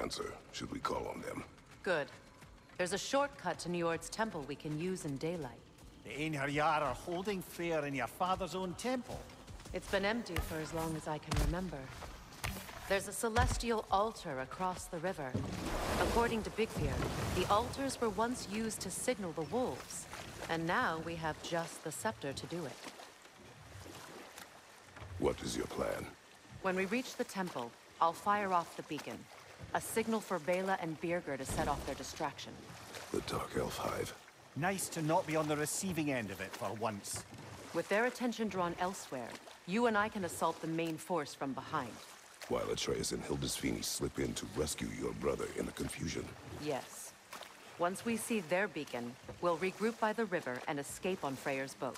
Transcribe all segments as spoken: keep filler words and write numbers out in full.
answer, should we call on them. Good. There's a shortcut to Njord's temple we can use in daylight. The Einherjar are holding fair in your father's own temple. It's been empty for as long as I can remember. There's a celestial altar across the river. According to Byggvir, the altars were once used to signal the wolves, and now we have just the scepter to do it. What is your plan? When we reach the temple, I'll fire off the beacon. A signal for Bela and Birgir to set off their distraction. The Dark Elf Hive. Nice to not be on the receiving end of it for once. With their attention drawn elsewhere, you and I can assault the main force from behind. While Atreus and Hildisvini slip in to rescue your brother in the confusion. Yes. Once we see their beacon, we'll regroup by the river and escape on Freyr's boat.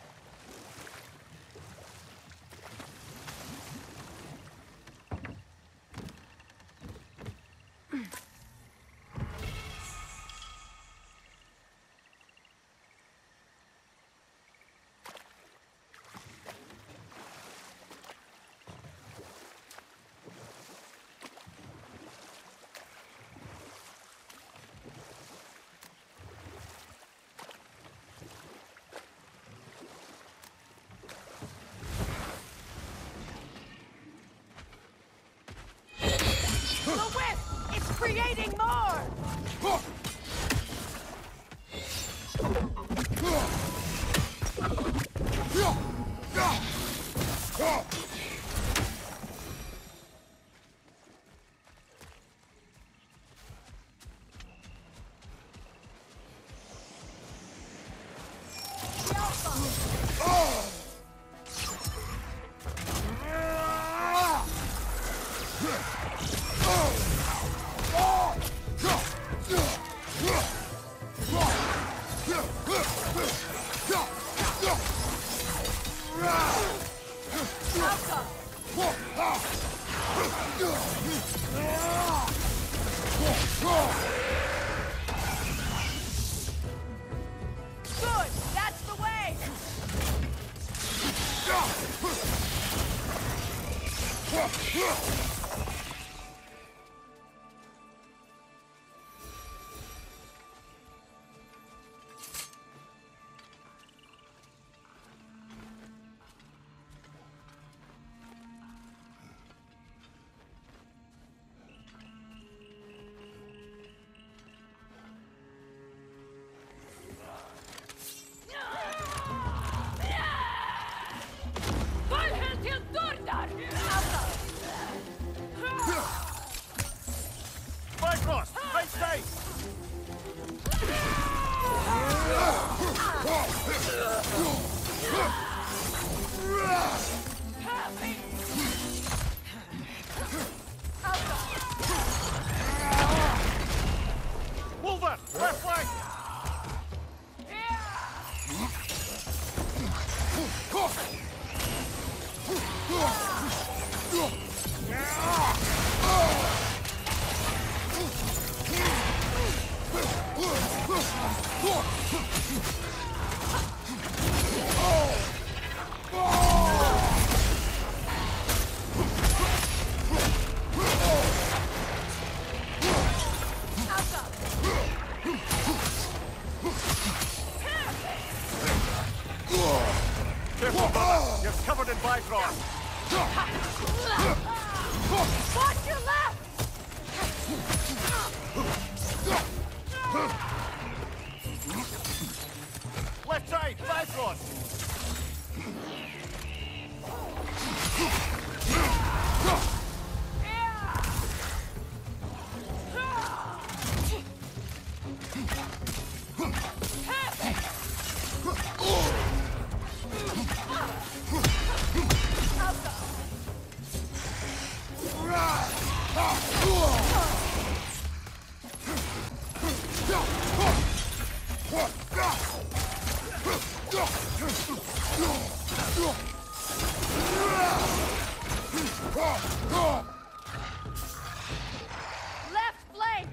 Creating more! Good! That's the way! Bifrost! Right side! Wolver! Left flank! Careful, brother! You're covered in Bifrost! Watch your left! Left side! Bifrost! Left flank!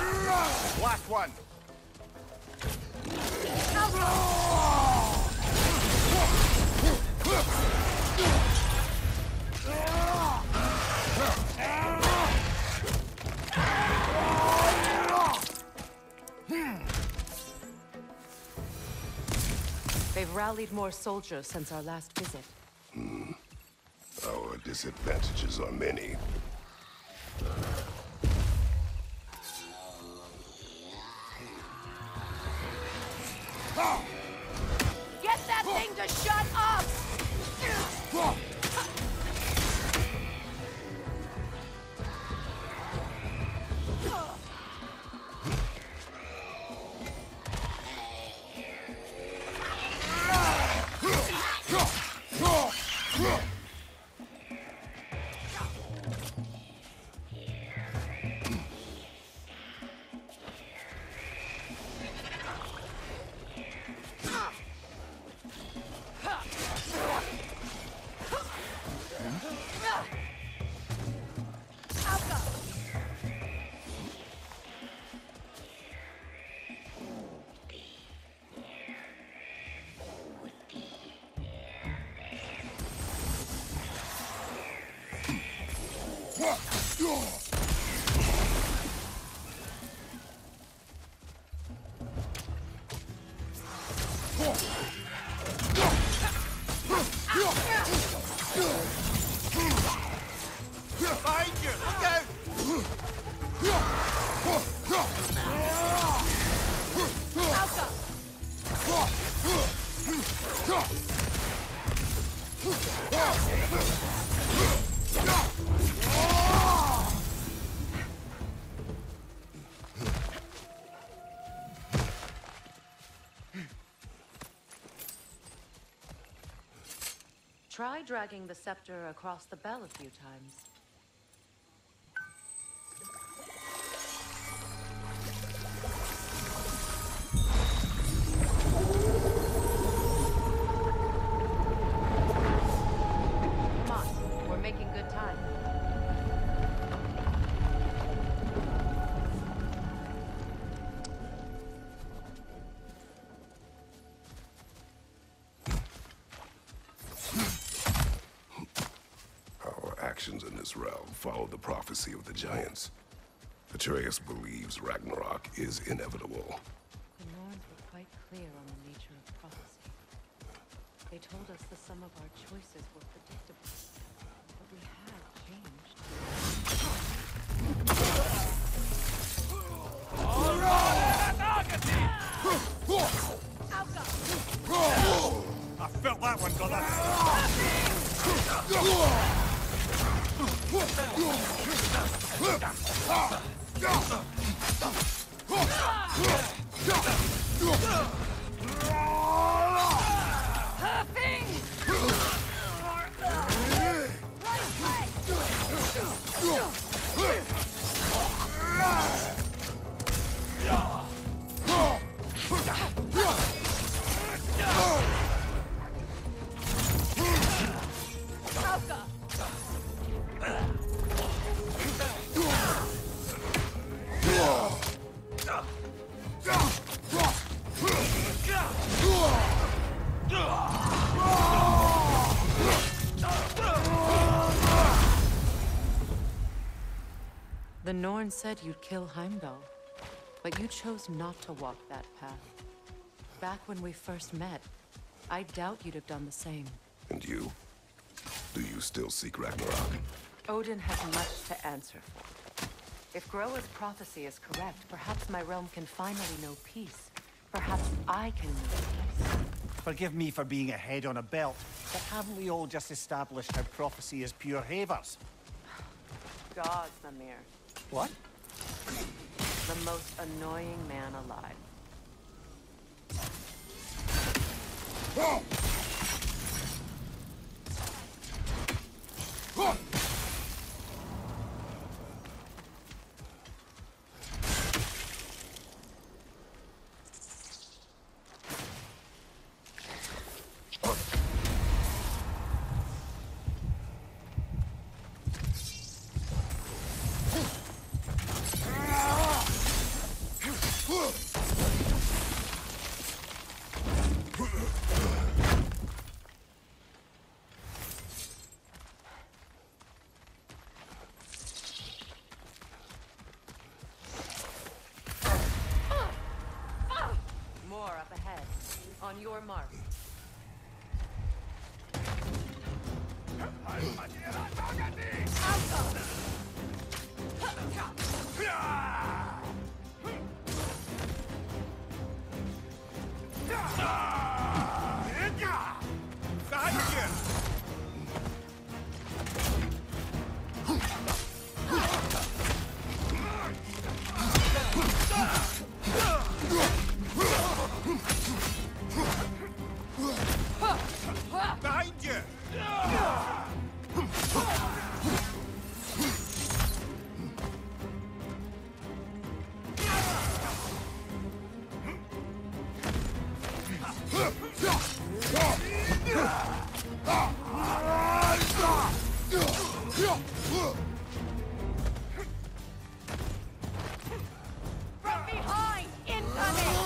Last one! rallied more soldiers since our last visit. Our disadvantages are many. Get that thing to shut up! Behind you! Look out! Try dragging the scepter across the bell a few times. Come on, we're making good time. Our actions in this realm follow the prophecy of the giants. Atreus believes Ragnarok is inevitable. The Norns were quite clear on the nature of prophecy. They told us the sum of our choices were predictable, but we had changed. I felt that one, brother. The Norn said you'd kill Heimdall, but you chose not to walk that path. Back when we first met, I doubt you'd have done the same. And you? Do you still seek Ragnarok? Odin has much to answer for. If Groa's prophecy is correct, perhaps my realm can finally know peace. Perhaps I can know peace. Forgive me for being a head on a belt, but haven't we all just established how prophecy is pure havers? Gods, Mimir. What? The most annoying man alive. More up ahead. On your mark. From behind! Incoming!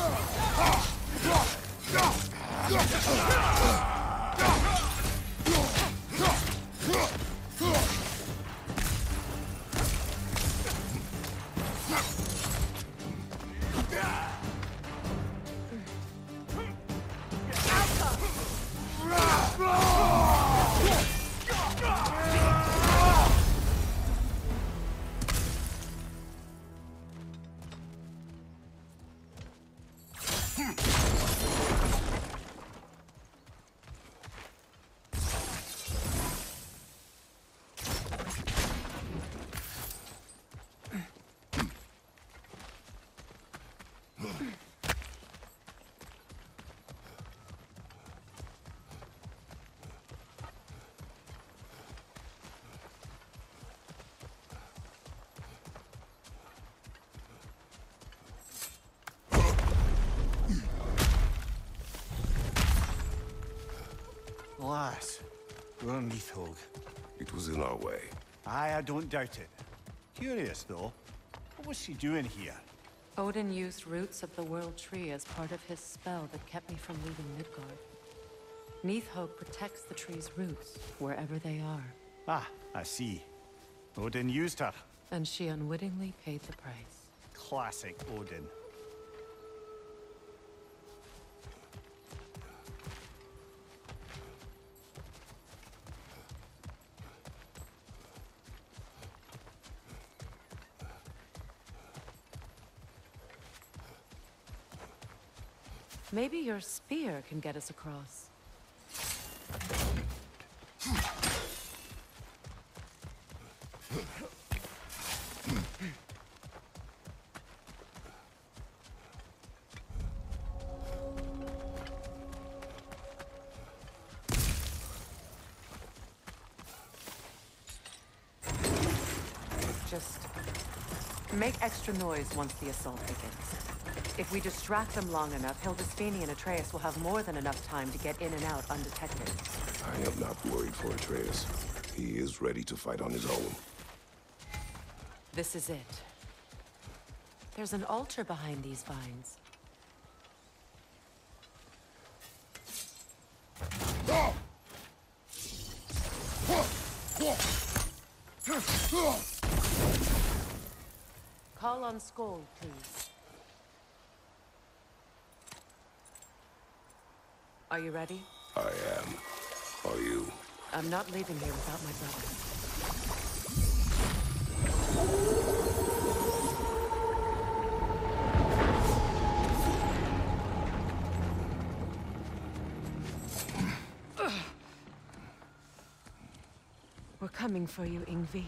Alas, we're on Neathhog. It was in our way. Aye, I don't doubt it. Curious, though. What was she doing here? Odin used roots of the World Tree as part of his spell that kept me from leaving Midgard. Neathhog protects the tree's roots, wherever they are. Ah, I see. Odin used her. And she unwittingly paid the price. Classic Odin. Maybe your spear can get us across. Just make extra noise once the assault begins. If we distract him long enough, Hildisvini and Atreus will have more than enough time to get in and out undetected. I am not worried for Atreus. He is ready to fight on his own. This is it. There's an altar behind these vines. Call on Skoll, please. Are you ready? I am. Are you? I'm not leaving here without my brother. We're coming for you, Yngvi.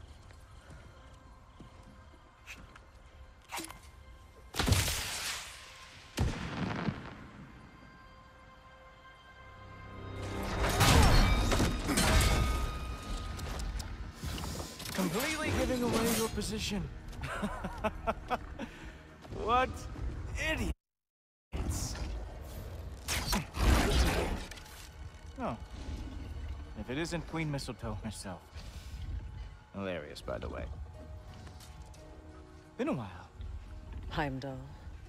Completely giving away your position. What idiots. Oh. If it isn't Queen Mistletoe herself. Hilarious, by the way. Been a while. Heimdall.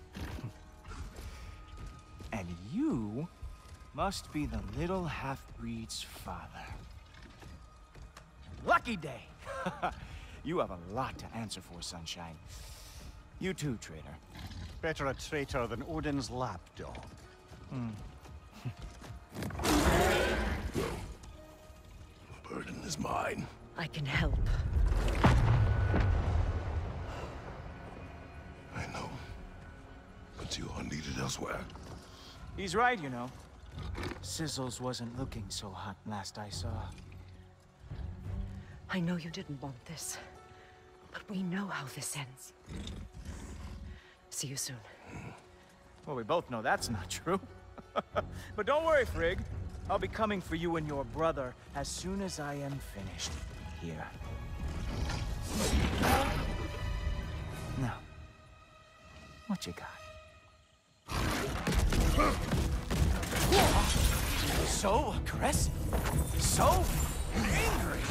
And you must be the little half-breed's father. Lucky day! You have a lot to answer for, Sunshine. You too, traitor. Better a traitor than Odin's lapdog. No. A bird. burden is mine. I can help. I know. But you are needed elsewhere. He's right, you know. Sizzles wasn't looking so hot last I saw. I know you didn't want this, but we know how this ends. See you soon. Well, we both know that's not true. But don't worry, Frigg. I'll be coming for you and your brother as soon as I am finished here. Now, what you got? So aggressive. So angry.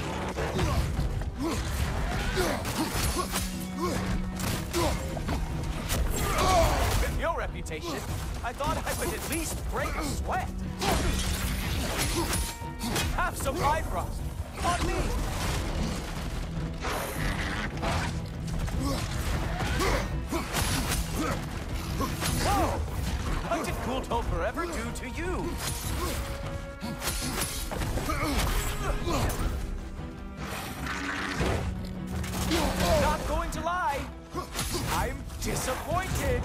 With your reputation, I thought I would at least break a sweat. Have some Bifrost on me. Whoa! What did Kulto forever do to you? Not going to lie, I'm disappointed.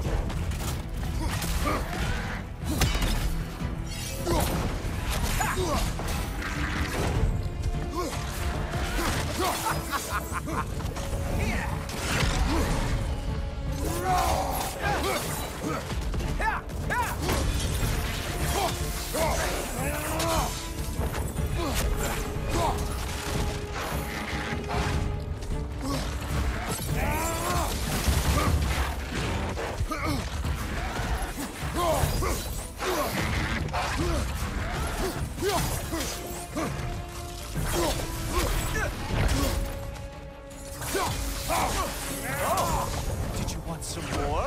Did you want some more?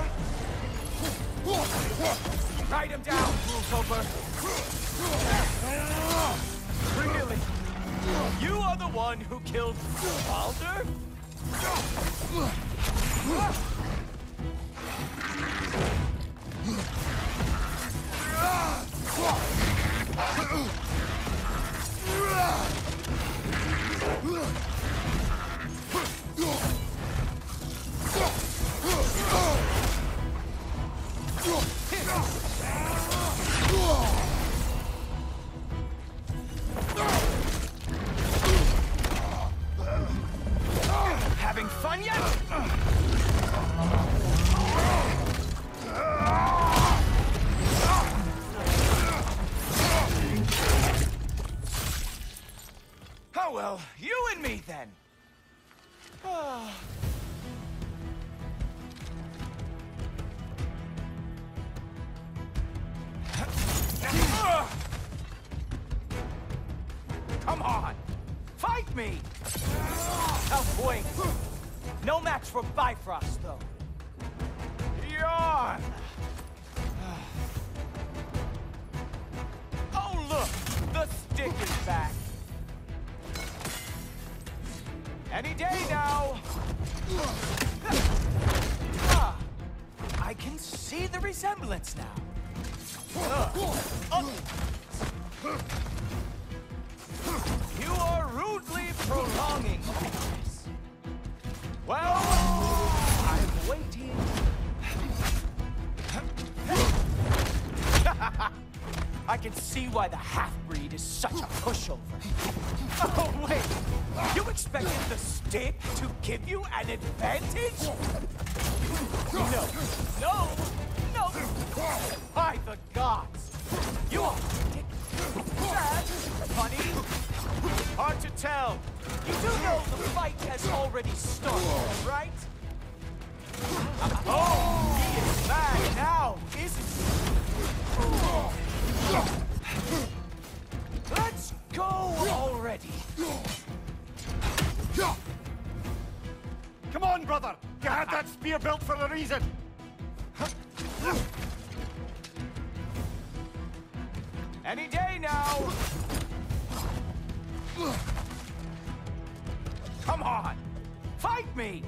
Write him down, Kultoper. Really? You are the one who killed Baldur? Having fun yet? Oh well, you and me then. Come on, fight me! Outwing. No match for Bifrost, though. Yawn! Oh, look! The stick is back. Any day now! Ah, I can see the resemblance now. Uh, uh. You are rudely prolonging all this. Well, I'm waiting. I can see why the half-breed is such a pushover. Oh, wait! You expected the stick to give you an advantage? No, no, no! By the gods! You are ridiculous. Sad, funny, hard to tell. You do know the fight has already started, right? Oh, he is mad now, isn't he? Let's go already. Come on, brother! You had that spear built for a reason! Any day now! Come on! Fight me!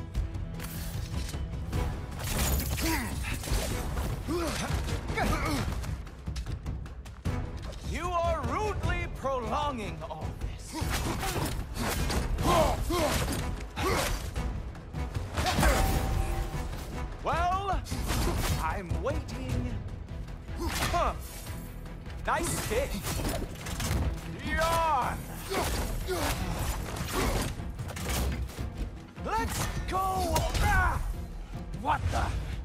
You are rudely prolonging all this. Well, I'm waiting. Huh. Nice hit. Yawn. Let's go. Ah! What the?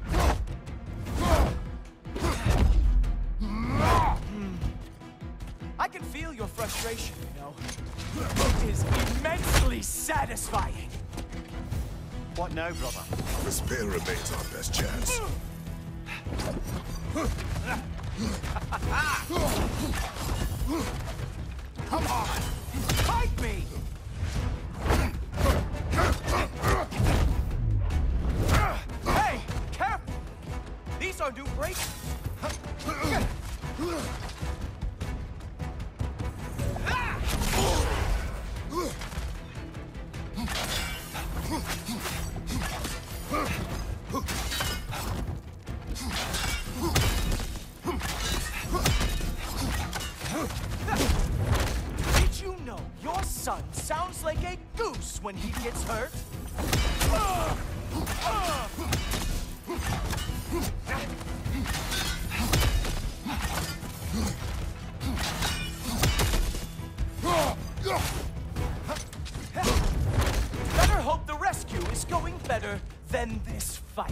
I can feel your frustration, you know. It is immensely satisfying. What now, brother? The spear remains our best chance. Come on! Fight me! Hey! Careful! These are new brakes! Did you know your son sounds like a goose when he gets hurt? Better hope the rescue is going better than this fight.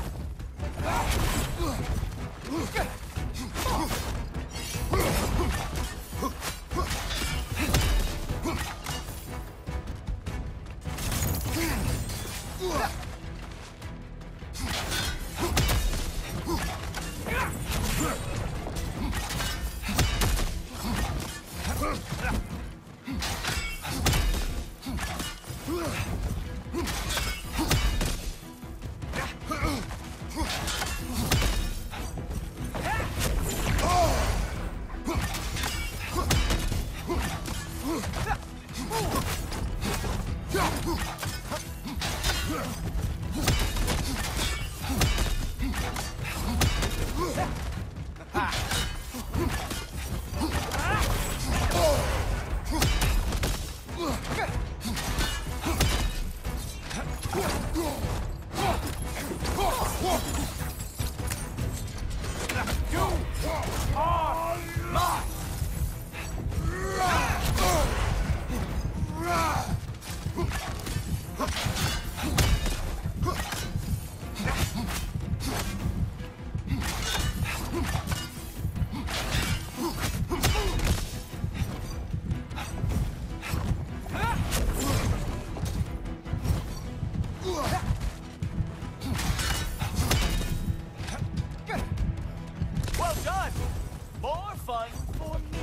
Well done! More fun for me!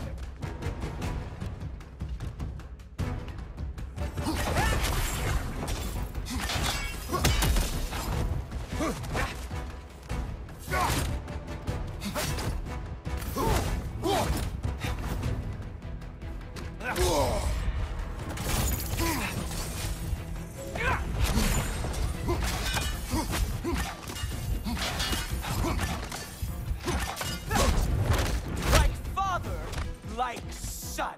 Like father, like son.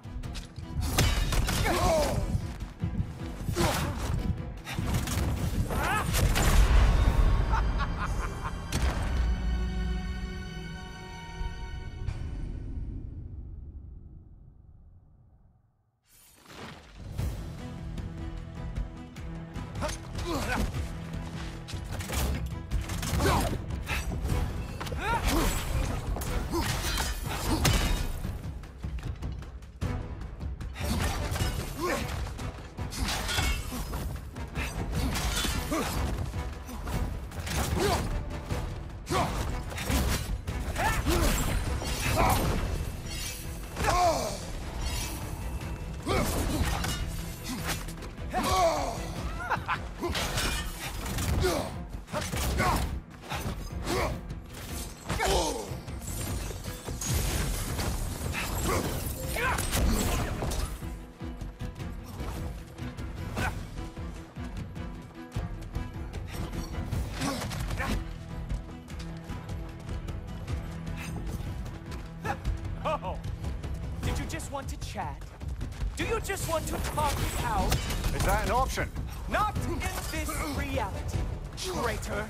Oh, did you just want to chat? Do you just want to talk me out? Is that an option? Not in this reality, traitor.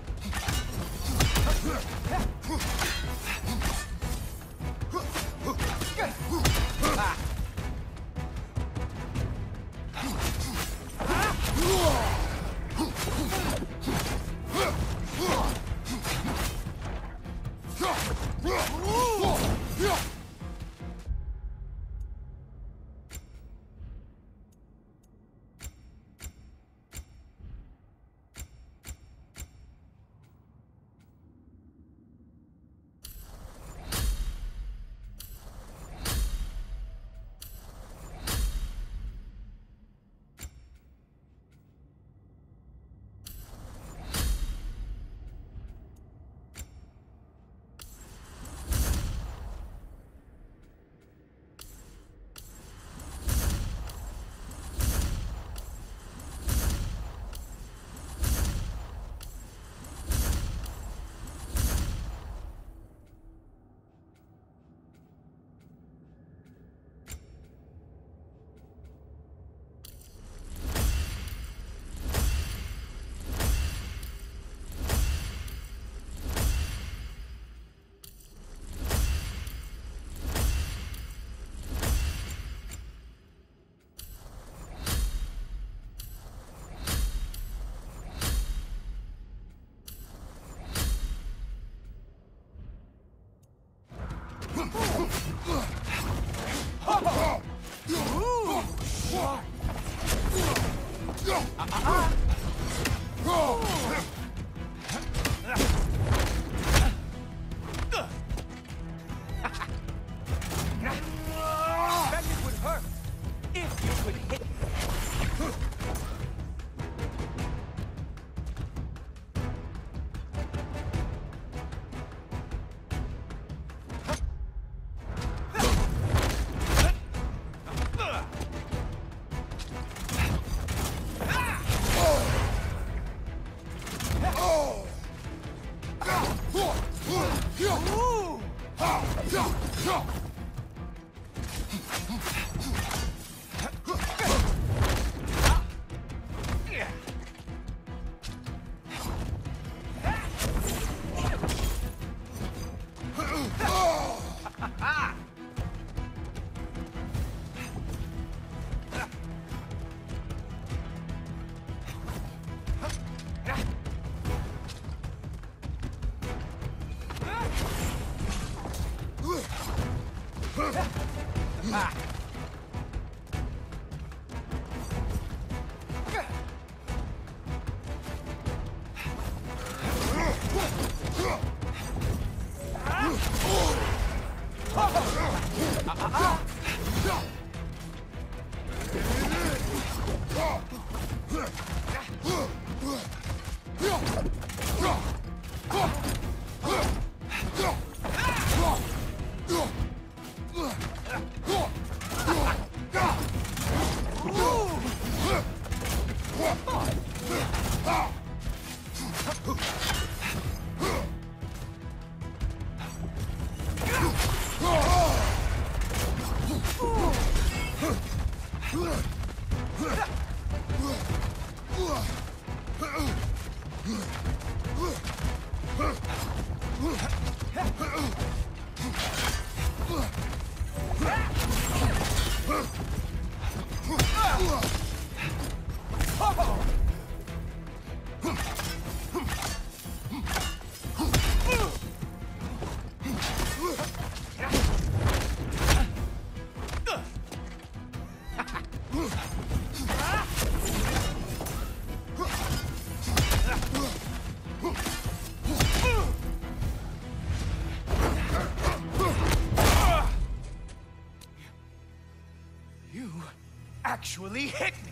Actually hit me.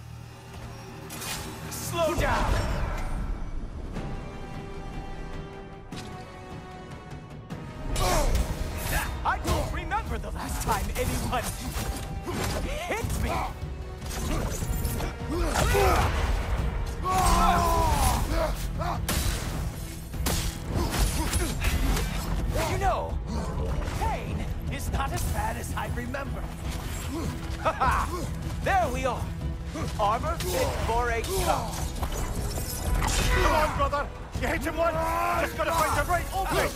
Slow down. I don't remember the last time anyone hit me. You know, pain is not as bad as I remember. There we are. Armor fit for a cup. Come on, brother! You hit him once! Just gotta find the right opening!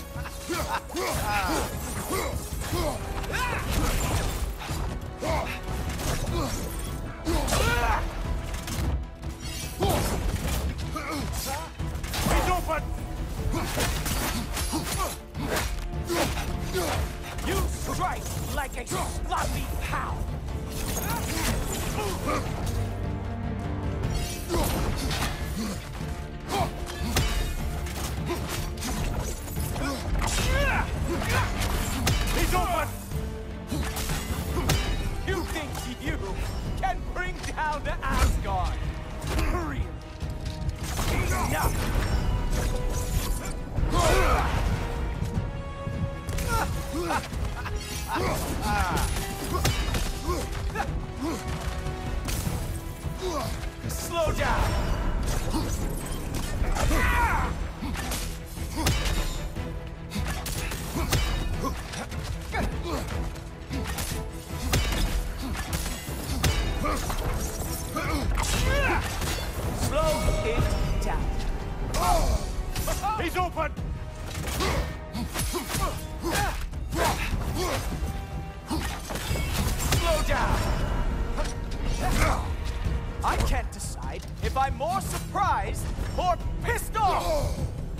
He's open! You strike like a sloppy cow. He's open! You think you can bring down the Asgard? Really? Enough! Slow down! Slow it down. He's open! Slow down! I can't decide if I'm more surprised or pissed off!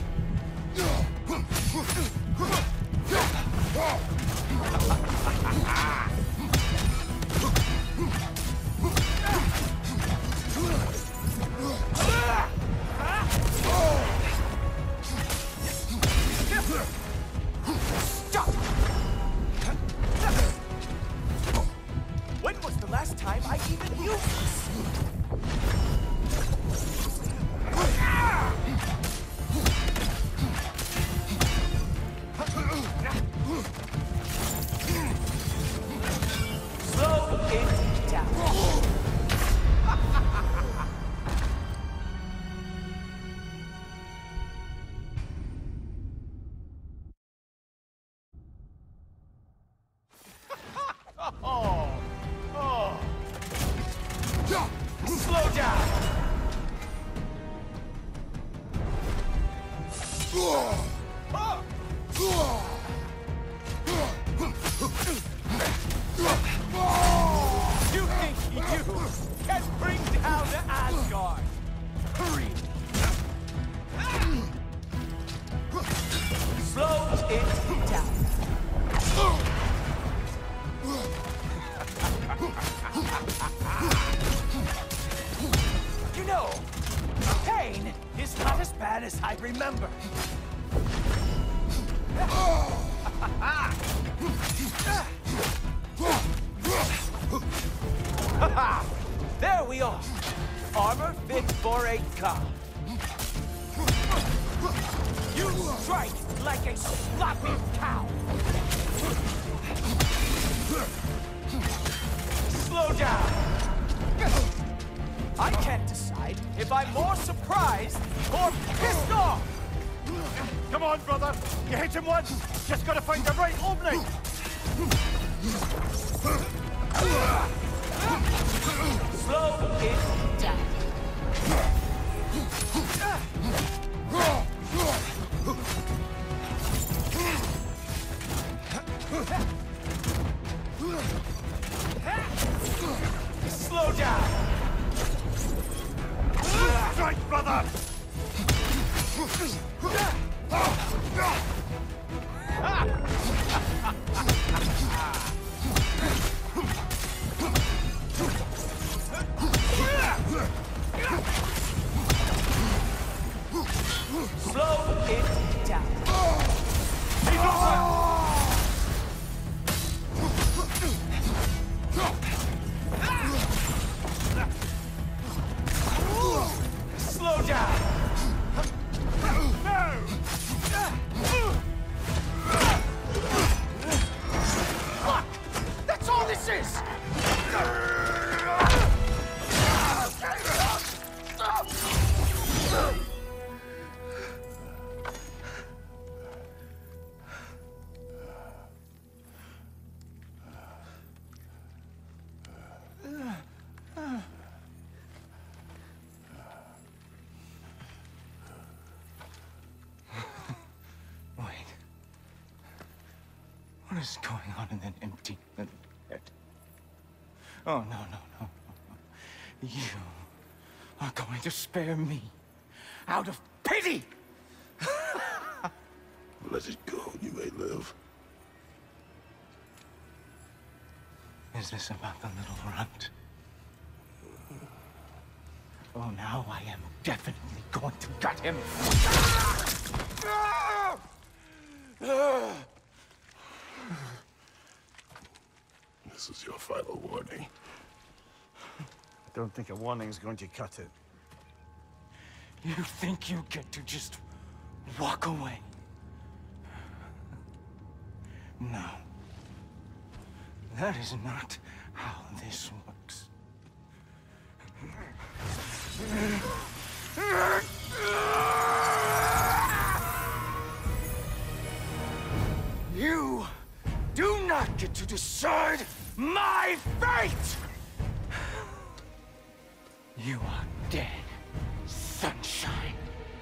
Stop! When was the last time I even used this? Slow it down. Oh, oh. Slow down. You think you can bring down the Asgard? Hurry. Slow it down. You know, pain is not as bad as I remember. There we are. Armor fit for a god. You strike like a sloppy cow. Slow down. I can't decide if I'm more surprised or pissed off. Come on, brother! You hit him once! Just gotta find the right opening! Slow it down. Slow down. Strike, brother! Slow it down. He's over! Slow down. No! Fuck! That's all this is! is going on in that empty little head? Oh, no, no, no, no, no. You are going to spare me out of pity! Let it go, you may live. Is this about the little runt? Oh, now I am definitely going to gut him. This is your final warning. I don't think a warning is going to cut it. You think you get to just walk away? No. That is not how this works. You do not get to decide my fate! You are dead, sunshine.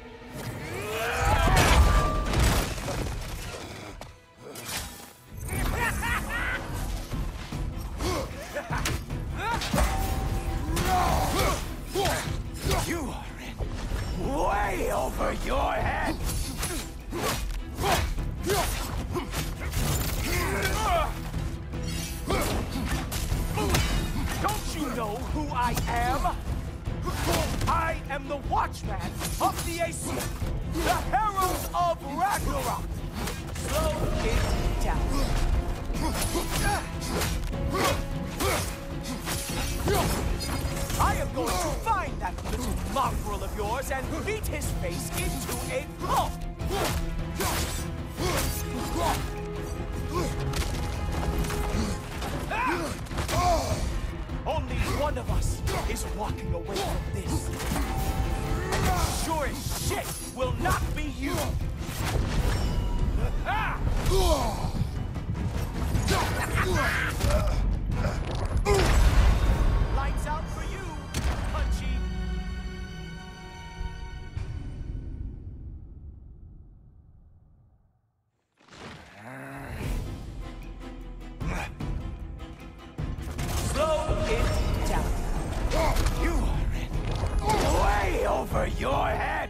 You are in way over your head! Don't you know who I am? I am the Watchman of the Aesir, the Herald of Ragnarok! Slow it down. I am going to find that little mongrel of yours and beat his face into a pulp! Only one of us is walking away from this. And sure as shit will not be you! Lights out for you, Punchy! Slow it down. You are in way over your head!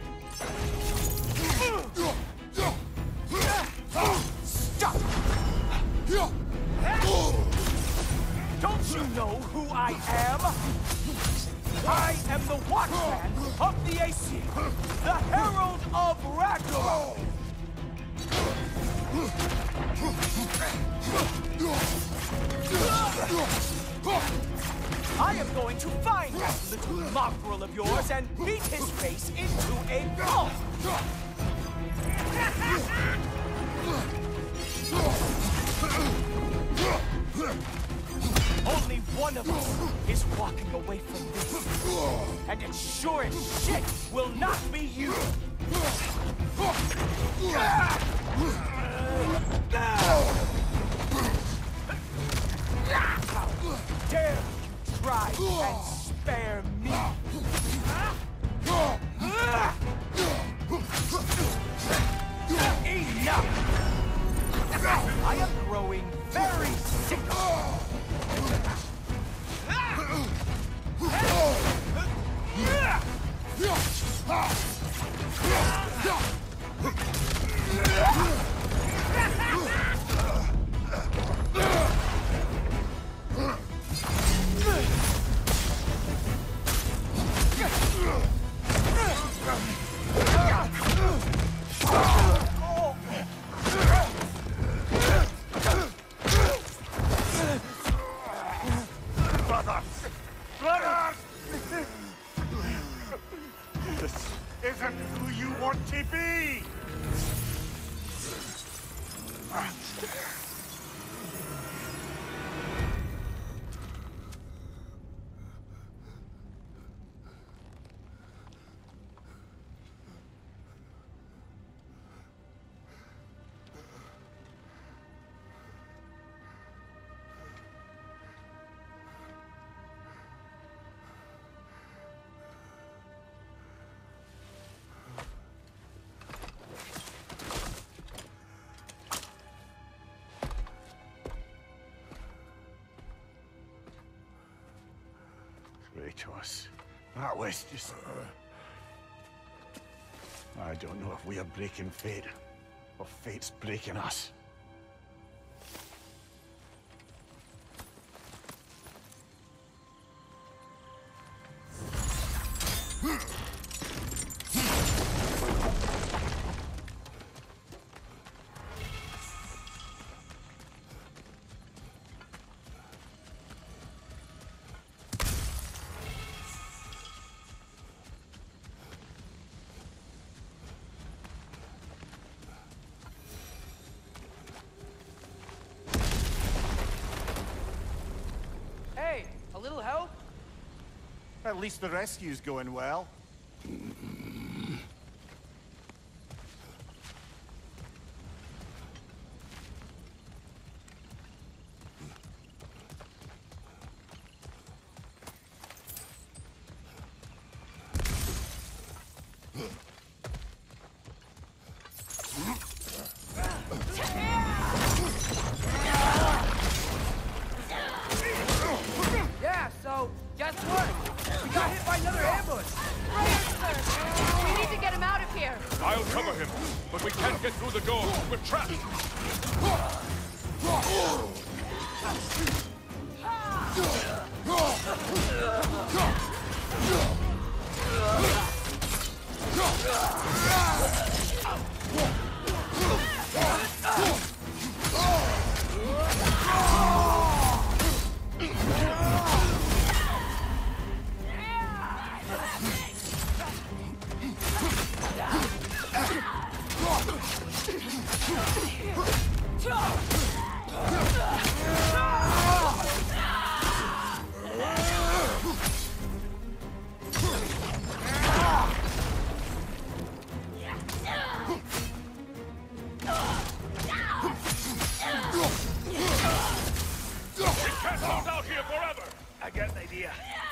Stop! Don't you know who I am? I am the Watchman of the Aesir, the Herald of Ragnarok! I am going to find that little mongrel of yours and beat his face into a pulp! Only one of us is walking away from this. And it sure as shit will not be you! How dare you try and spare me! Enough! I am growing very sick of Isn't who you want to be! to us. That was just... I don't know if we are breaking fate, or fate's breaking us. Hey, a little help? At least the rescue's going well. Yeah, so, guess what? We got hit by another ambush! We need to get him out of here! I'll cover him, but we can't get through the door. We're trapped. Can't hold out here forever. I got an idea.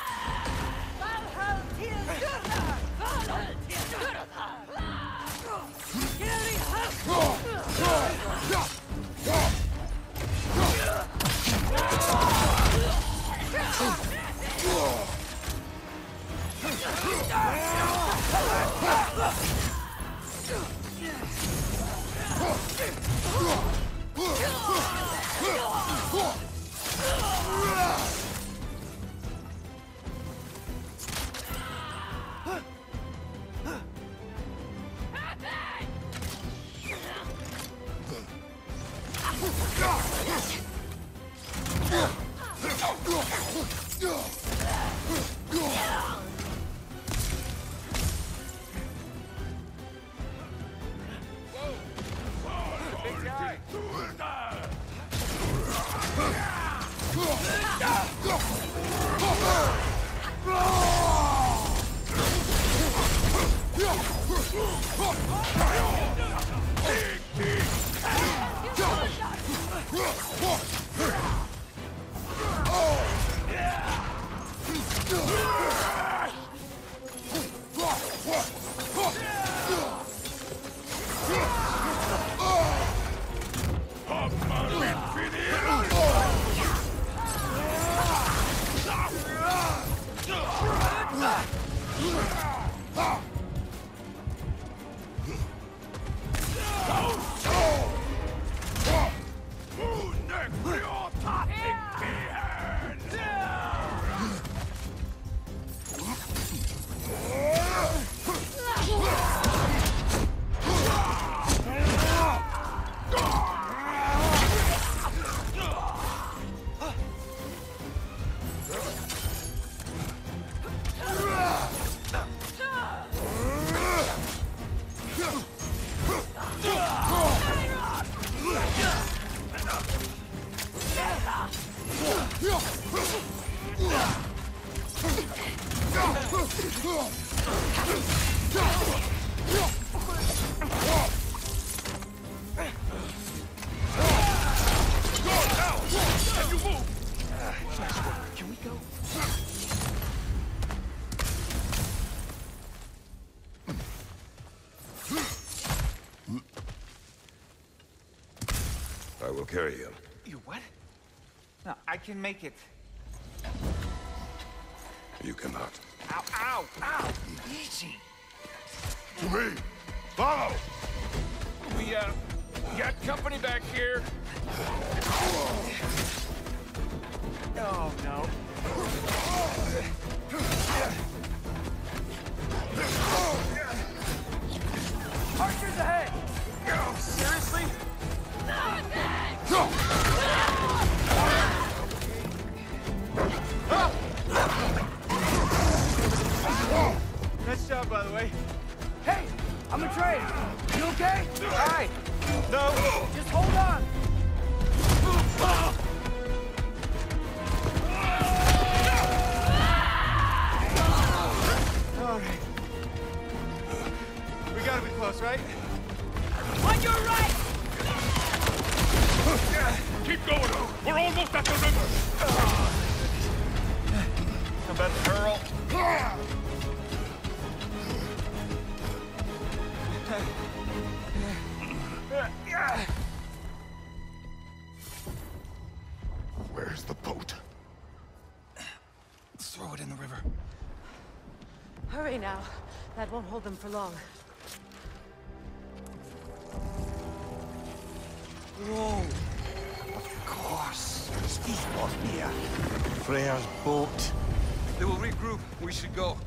I will carry him. You what? No, I can make it. You cannot. Ow, ow, ow! Easy! To me! Follow! We, uh, got company back here. Oh, no. Archers ahead! Seriously? Nice job, by the way. Hey, I'm a train. You okay? All right. No, just hold on. All right. We gotta be close, right? On your right! Keep going. We're almost at the river. How about the Earl? Where's the boat? Let's throw it in the river. Hurry now. That won't hold them for long. Whoa! Of course. Speedboat here. Freyr's boat. They will regroup. We should go.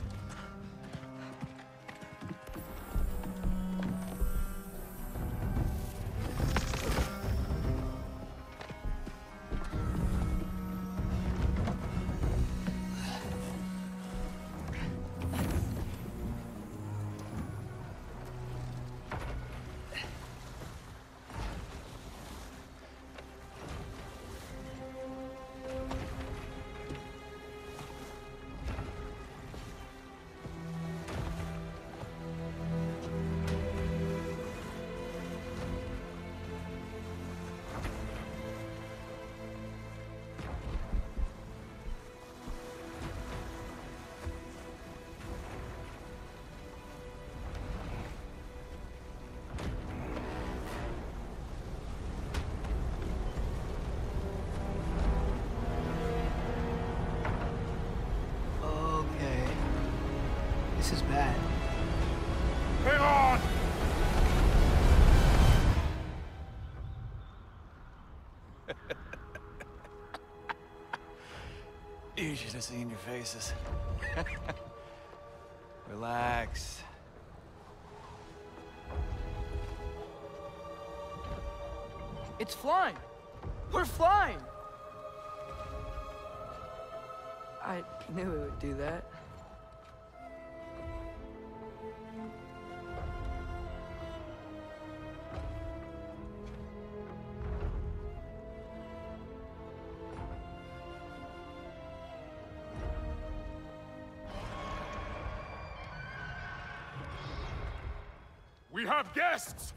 Okay. This is bad. Hang on! You should have seen your faces. Relax. It's flying! We're flying! I knew it would do that. We have guests!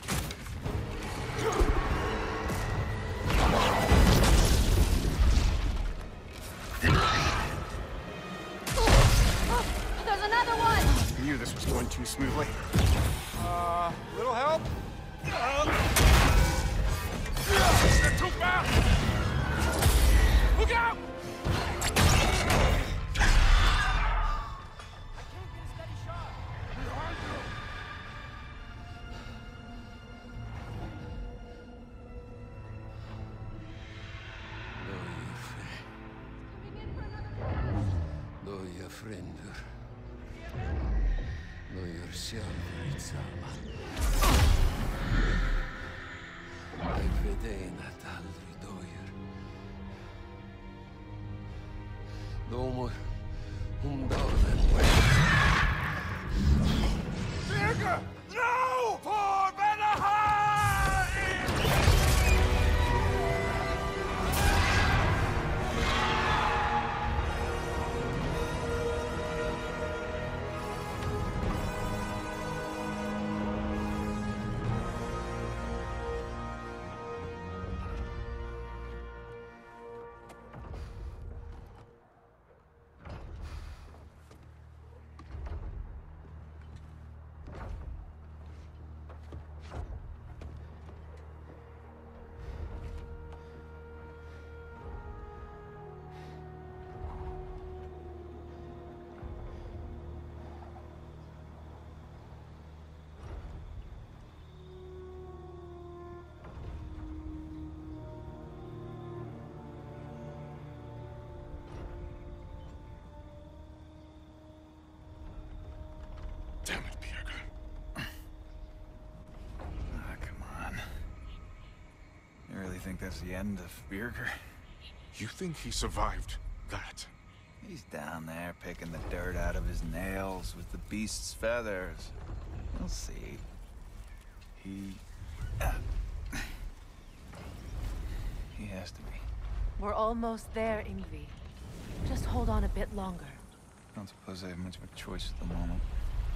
There's another one! I knew this was going too smoothly. Uh, little help? They're too fast! Look out! Loja frendur. Loja sjálfur í sama. Eg veit ein at aldrei dóir. Dómur hum dáðan. Digga! No! For Benahan! Damn it, Bjerke. Ah, come on. You really think that's the end of Bjerke? You think he survived that? He's down there picking the dirt out of his nails with the beast's feathers. You'll see. He... Uh, he has to be. We're almost there, Ingvi. Just hold on a bit longer. I don't suppose I have much of a choice at the moment.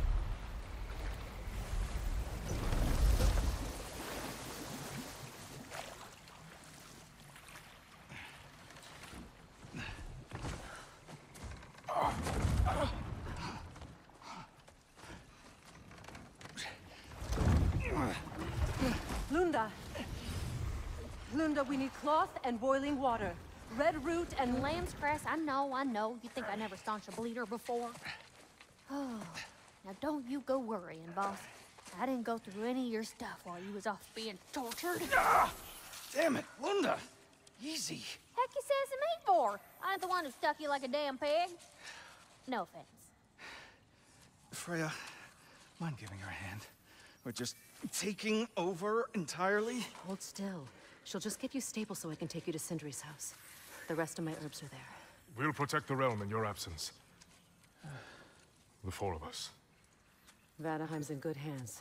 Lunda! Lunda, we need cloth and boiling water. Red root and lamb's grass, I know, I know. You think I never staunched a bleeder before? Oh, now don't you go worrying, boss. I didn't go through any of your stuff while you was off being tortured. Ah, damn it, Lunda! Easy. Heck you says to me for? I ain't the one who stuck you like a damn pig. No offense. Freya, mind giving her a hand? We're just taking over entirely? Hold still. She'll just get you stable so I can take you to Sindri's house. The rest of my herbs are there. We'll protect the realm in your absence. The four of us. Vanaheim's in good hands.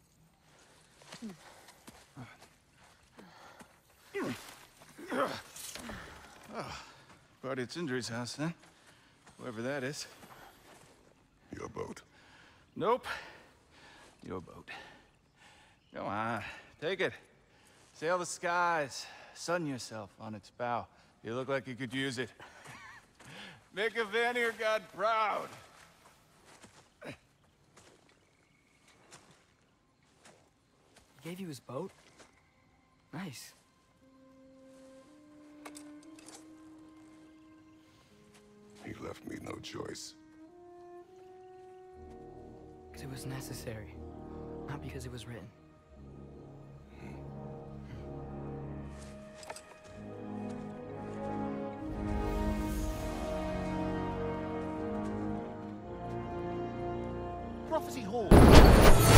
Oh, party at Sindri's house, huh? Whoever that is. Your boat. Nope. Your boat. Go on, take it. Sail the skies. Sun yourself on its bow. You look like you could use it. Make a Vanir god proud. He gave you his boat? Nice. He left me no choice. Because it was necessary. Not because it was written. Prophecy holds.